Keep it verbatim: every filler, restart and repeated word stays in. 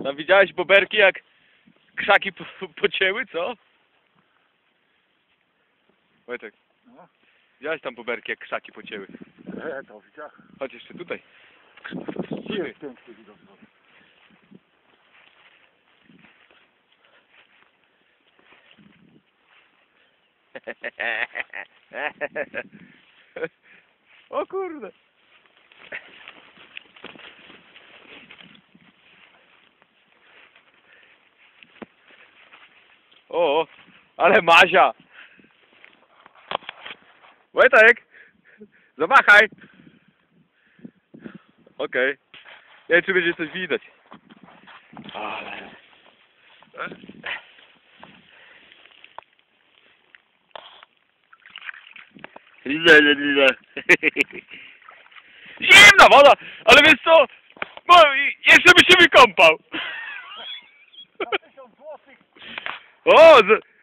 No widziałeś boberki jak krzaki po, pocięły, co? Wojtek, No. widziałeś tam boberki jak krzaki pocięły? E, to widziałem. Chodź jeszcze tutaj. Jest piękny widok. O kurde. O, ale Mazia. Wojtek, zamachaj. Okej. Okay. Nie wiem, czy będzie coś widać. Ale... Lile, lile. Zimna woda, ale wiesz co? No, jeszcze by się wykąpał. Za tysiąc złotych. O, z...